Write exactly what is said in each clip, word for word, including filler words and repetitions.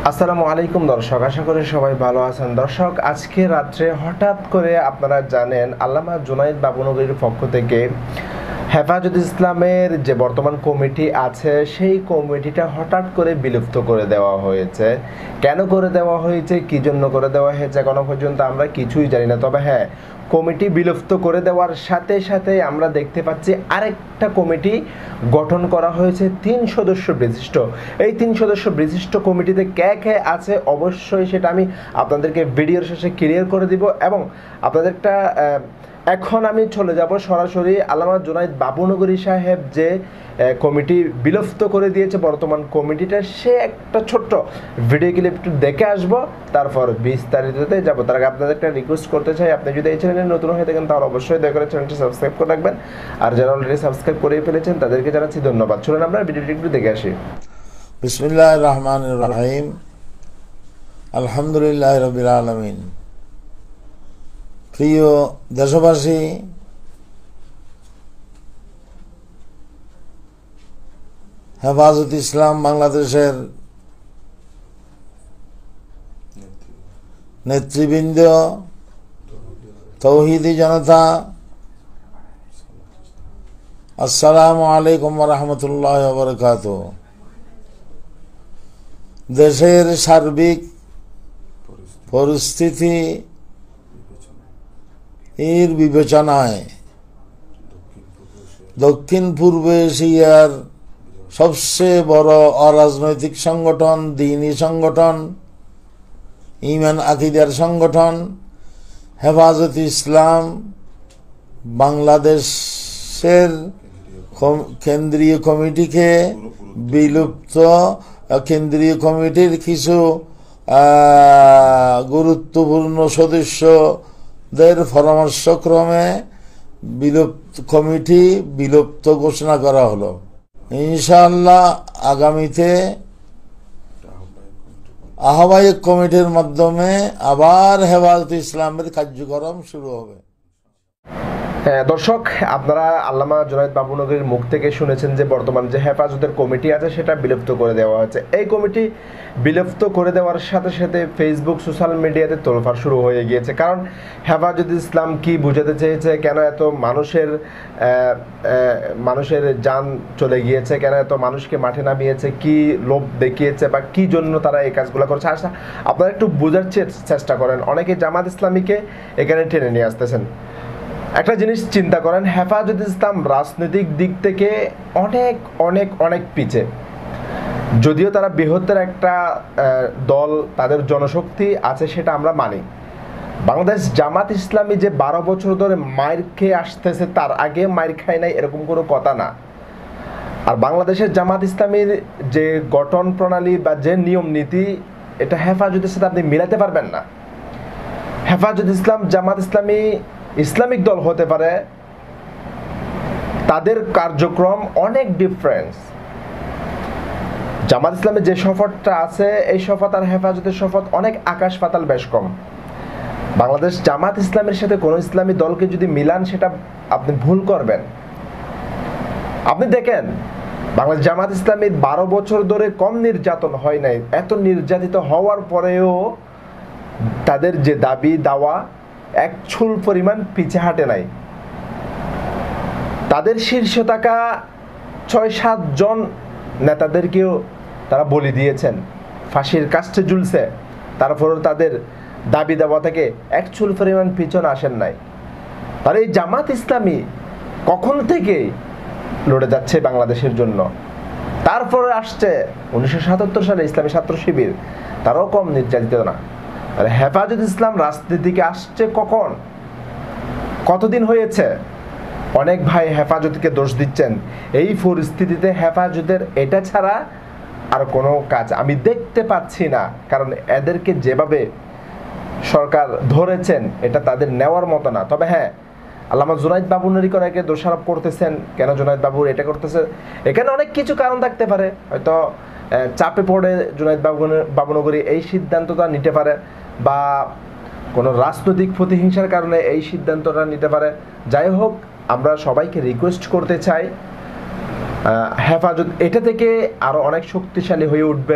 আসসালামু আলাইকুম দর্শক, আশা করি সবাই ভালো আছেন। দর্শক, আজকে রাত্রে হঠাৎ করে আপনারা জানেন আল্লামা জুনাইদ বাবুনগরীর পক্ষ থেকে হেফাজত ইসলামের যে বর্তমান কমিটি আছে সেই কমিটিটা হঠাৎ করে বিলুপ্ত করে দেওয়া হয়েছে। কেন করে দেওয়া হয়েছে, কী জন্য করে দেওয়া হয়েছে এখনো পর্যন্ত আমরা কিছুই জানি না। তবে হ্যাঁ, কমিটি বিলুপ্ত করে দেওয়ার সাথে সাথে আমরা দেখতে পাচ্ছি আরেকটা কমিটি গঠন করা হয়েছে তিন সদস্য বিশিষ্ট। এই তিন সদস্য বিশিষ্ট কমিটিতে কে কে আছে অবশ্যই সেটা আমি আপনাদেরকে ভিডিওর শেষে ক্লিয়ার করে দিব। এবং আপনাদের একটা এখন আমি চলে যাব সরাসরি আল্লামা জুনাইদ বাবুনগরী সাহেব যে কমিটি বিলুপ্ত করে দিয়েছে বর্তমান কমিটিটা, সে একটা ছোট্ট ভিডিও ক্লিপ একটু দেখে আসবো, তারপর বিস্তারিততে যাবো। তার আগে আপনাদের একটা রিকোয়েস্ট করতে চাই, আপনি যদি এই চ্যানেলে নতুন হয়ে থাকেন তাহলে অবশ্যই দয়া করে চ্যানেলটি সাবস্ক্রাইব করে রাখবেন, আর যারা অলরেডি সাবস্ক্রাইব করে ফেলেছেন তাদেরকে জানাচ্ছি ধন্যবাদ। চলুন আমরা ভিডিওটি একটু দেখে আসি। বিসমিল্লাহির রহমানির রহিম, আলহামদুলিল্লাহি রাব্বিল আলামিন। প্রিয় দেশবাসী, হেফাজত ইসলাম বাংলাদেশের নেতৃবৃন্দ, তৌহিদি জনতা, আসসালামু আলাইকুম ওয়া রাহমাতুল্লাহি ওয়া বারাকাতুহু। দেশের সার্বিক পরিস্থিতি এর বিবেচনায় দক্ষিণ পূর্ব এশিয়ার সবচেয়ে বড় অরাজনৈতিক সংগঠন, দ্বীনি সংগঠন, ঈমান আকীদার সংগঠন হেফাজত ইসলাম বাংলাদেশের কেন্দ্রীয় কমিটিকে বিলুপ্ত কেন্দ্রীয় কমিটির কিছু গুরুত্বপূর্ণ সদস্যদের পরামর্শক্রমে বিলুপ্ত কমিটি বিলুপ্ত ঘোষণা করা হলো। ইনশাআল্লাহ আগামীতে আহ্বায়ক কমিটির মাধ্যমে আবার হেফাজত ইসলামের কার্যক্রম শুরু হবে। দর্শক, আপনারা আল্লামা জুনাইদ বাবুনগরীর মুখ থেকে শুনেছেন যে বর্তমান যে হেফাজতের কমিটি আছে সেটা বিলুপ্ত করে দেওয়া হয়েছে। এই কমিটি বিলুপ্ত করে দেওয়ার সাথে সাথে ফেসবুক, সোশ্যাল মিডিয়াতে তোলফাড় শুরু হয়ে গিয়েছে। কারণ হেফাজত ইসলাম কি বোঝাতে চেয়েছে, কেন এত মানুষের মানুষের জান চলে গিয়েছে, কেন এত মানুষকে মাঠে নামিয়েছে, কি লোভ দেখিয়েছে বা কি জন্য তারা এই কাজগুলো করছে, আচ্ছা আপনারা একটু বোঝার চেষ্টা করেন। অনেকে জামাত ইসলামীকে এখানে টেনে নিয়ে আসতেছেন। একটা জিনিস চিন্তা করেন, হেফাজত ইসলাম রাজনৈতিক দিক থেকে অনেক অনেক অনেক পিছে। যদিও তারা বৃহত্তর একটা দল, তাদের জনশক্তি আছে সেটা আমরা মানি। বাংলাদেশ জামাত ইসলামী যে বারো বছর ধরে মাইর খেয়ে আসতেছে, তার আগে মাইর খায় নাই এরকম কোনো কথা না। আর বাংলাদেশের জামাত ইসলামীর যে গঠন প্রণালী বা যে নিয়ম নীতি, এটা হেফাজতের সাথে আপনি মিলাতে পারবেন না। হেফাজত ইসলাম জামাত ইসলামী ইসলামিক দল হতে পারে, তাদের কার্যক্রম অনেক ডিফারেন্স। জামাত ইসলামের যে শপথটা আছে এই শপথ আর হেফাজতের শপথ অনেক আকাশ পাতাল বেশ কম। বাংলাদেশ জামাত ইসলামের সাথে কোনো ইসলামী দলকে যদি মিলান সেটা আপনি ভুল করবেন। আপনি দেখেন বাংলাদেশ জামাত ইসলামী বারো বছর ধরে কম নির্যাতন হয় নাই। এত নির্যাতিত হওয়ার পরেও তাদের যে দাবি দাওয়া এক চুল পরিমাণ পিছে হাঁটে নাই। তাদের শীর্ষে থাকা ছয় সাত জন নেতাদেরকেও তারা বলি দিয়েছেন, ফাঁসির কাস্টে ঝুলছে, তারপরও তাদের দাবি দাওয়া থেকে এক চুল পরিমাণ পিছন আসেন নাই। আর এই জামাত ইসলামী কখন থেকে লড়ে যাচ্ছে বাংলাদেশের জন্য। তারপরে আসছে উনিশশো সাতাত্তর সালে ইসলামী ছাত্র শিবির, তারাও কম নির্যাতিত না। আর হেফাজত ইসলাম রাজনীতিকে আসছে কখন, কতদিন হয়েছে? অনেক ভাই হেফাজতকে দোষ দিচ্ছেন। এই পরিস্থিতিতে হেফাজতের এটা ছাড়া আর কোনো কাজ আমি দেখতে পাচ্ছি না। কারণ এদেরকে যেভাবে সরকার ধরেছেন এটা তাদের নেওয়ার মতো না। তবে হ্যাঁ, আল্লামা জুনাইদ বাবুনগরী অনেকে দোষারোপ করতেছেন, কেন জুনাইদ বাবু এটা করতেছে। এখানে অনেক কিছু কারণ থাকতে পারে, হয়তো চাপে পড়ে জুনাইদ বাবুনগরী এই সিদ্ধান্তটা নিতে পারে, বা কোনো রাজনৈতিক প্রতিহিংসার কারণে এই সিদ্ধান্তটা নিতে পারে। যাই হোক, আমরা সবাইকে রিকোয়েস্ট করতে চাই হেফাজত এটা থেকে আরো অনেক শক্তিশালী হয়ে উঠবে।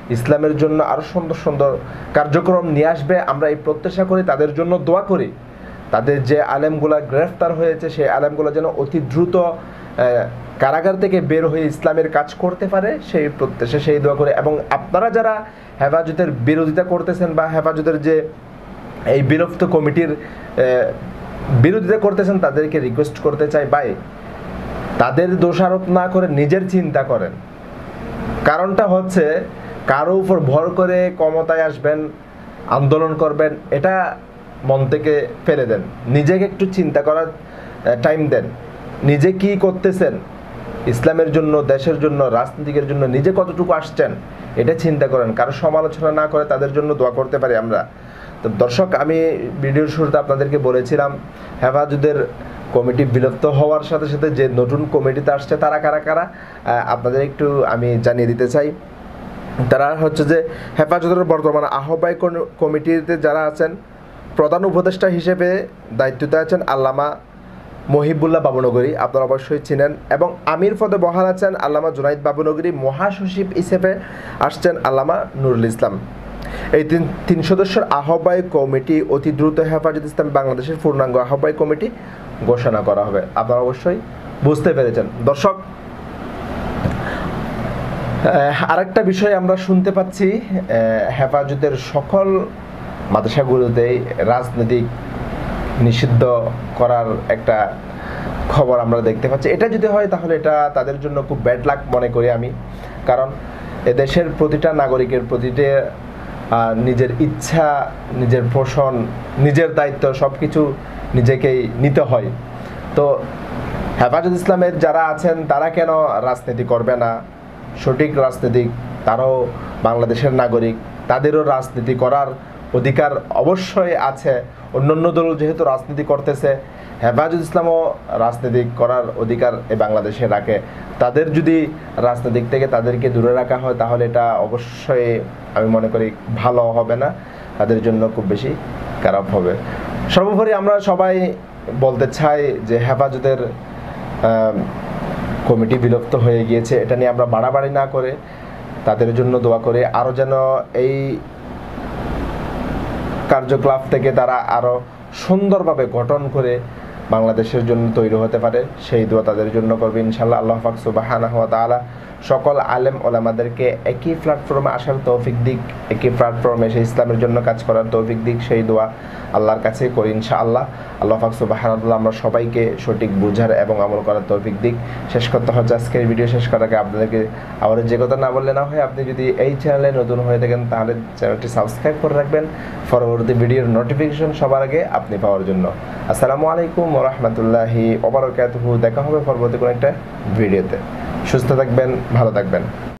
ইসলামের জন্য আরও সুন্দর সুন্দর কার্যক্রম নিয়ে আসবে। আমরা এই প্রত্যাশা করি, তাদের জন্য দোয়া করি। তাদের যে আলেমগুলা গ্রেফতার হয়েছে সেই আলেমগুলো যেন অতি দ্রুত কারাগার থেকে বের হয়ে ইসলামের কাজ করতে পারে, সেই প্রত্যাশা, সেই দোয়া করে। এবং আপনারা যারা হেফাজতের বিরোধিতা করতেছেন বা হেফাজতের যে এই বিলুপ্ত কমিটির বিরোধিতা করতেছেন, তাদেরকে রিকোয়েস্ট করতে চাই, ভাই তাদের দোষারোপ না করে নিজের চিন্তা করেন। কারণটা হচ্ছে কারো উপর ভর করে ক্ষমতায় আসবেন, আন্দোলন করবেন, এটা মন থেকে ফেলে দেন। নিজেকে একটু চিন্তা করার টাইম দেন। নিজে কি করতেছেন, ইসলামের জন্য, দেশের জন্য, রাজনীতিকের জন্য নিজে কতটুকু আসছেন, এটা চিন্তা করেন। কারো সমালোচনা না করে তাদের জন্য দোয়া করতে পারি আমরা। তো দর্শক, আমি ভিডিওর শুরুতে আপনাদেরকে বলেছিলাম হেফাজতের কমিটি বিলুপ্ত হওয়ার সাথে সাথে যে নতুন কমিটিতে আসছে তারা কারা কারা আপনাদের একটু আমি জানিয়ে দিতে চাই। তারা হচ্ছে যে হেফাজতের বর্তমান আহ্বায়ক কমিটিতে যারা আছেন, প্রধান উপদেষ্টা হিসেবে দায়িত্বতে আছেন আল্লামা মহিবুল্লাহ বাবুনগরী, আপনারা অবশ্যই চিনেন। এবং আমির পদে বহাল আছেন আল্লামা জুনাইদ বাবুনগরী। মহাসচিব হিসেবে আসছেন আল্লামা নুরুল ইসলাম। এই তিন তিন সদস্যের আহ্বায়ক কমিটি অতি দ্রুত হেফাজত ইসলাম বাংলাদেশের পূর্ণাঙ্গ আহ্বায়ক কমিটি ঘোষণা করা হবে। আপনারা অবশ্যই বুঝতে পেরেছেন। দর্শক, আরেকটা বিষয় আমরা শুনতে পাচ্ছি, হেফাজতের সকল মাদ্রাসাগুলোতেই রাজনৈতিক নিষিদ্ধ করার একটা খবর আমরা দেখতে পাচ্ছি। এটা যদি হয় তাহলে এটা তাদের জন্য খুব ব্যাড লাক মনে করি আমি। কারণ এদেশের প্রতিটা নাগরিকের প্রতিটা নিজের ইচ্ছা, নিজের পোষণ, নিজের দায়িত্ব সব কিছু নিজেকেই নিতে হয়। তো হেফাজত ইসলামের যারা আছেন তারা কেন রাজনীতি করবে না? সঠিক রাজনীতিক, তারাও বাংলাদেশের নাগরিক, তাদেরও রাজনীতি করার অধিকার অবশ্যই আছে। অন্যান্য দল যেহেতু রাজনীতি করতেছে, হেফাজত ইসলামও রাজনীতি করার অধিকার এই বাংলাদেশে রাখে। তাদের যদি রাজনৈতিক থেকে তাদেরকে দূরে রাখা হয় তাহলে এটা অবশ্যই আমি মনে করি ভালো হবে না, তাদের জন্য খুব বেশি খারাপ হবে। সর্বোপরি আমরা সবাই বলতে চাই যে হেফাজতের কমিটি বিলুপ্ত হয়ে গিয়েছে, এটা নিয়ে আমরা বাড়াবাড়ি না করে তাদের জন্য দোয়া করে আরও যেন এই কার্যকলাপ থেকে তারা আরও সুন্দরভাবে গঠন করে বাংলাদেশের জন্য তৈরি হতে পারে, সেই দোয়া তাদের জন্য করবে ইনশাআল্লাহ। আল্লাহ পাক সুবহানাহু ওয়া তাআলা সকল আলেম ওলামাদেরকে একই প্ল্যাটফর্মে আসার তৌফিক দিক, একই প্ল্যাটফর্মে এসে ইসলামের জন্য কাজ করার তৌফিক দিক, সেই দোয়া আল্লাহর কাছে করি ইনশাআল্লাহ। আল্লাহ পাক সুবহানাহু ওয়া তাআলা আমরা সবাইকে সঠিক বুঝার এবং আমল করার তৌফিক দিক। শেষ করতে হচ্ছে আজকের ভিডিও শেষ করার আগে আপনাদেরকে আবার যে কথা না বললে না হয়, আপনি যদি এই চ্যানেলে নতুন হয়ে থাকেন তাহলে চ্যানেলটি সাবস্ক্রাইব করে রাখবেন পরবর্তী ভিডিওর নোটিফিকেশন সবার আগে আপনি পাওয়ার জন্য। আসসালামু আলাইকুম ওয়া রাহমাতুল্লাহি ওয়া বারাকাতুহু। দেখা হবে পরবর্তী কোনো একটা ভিডিওতে। সুস্থ থাকবেন, ভালো থাকবেন।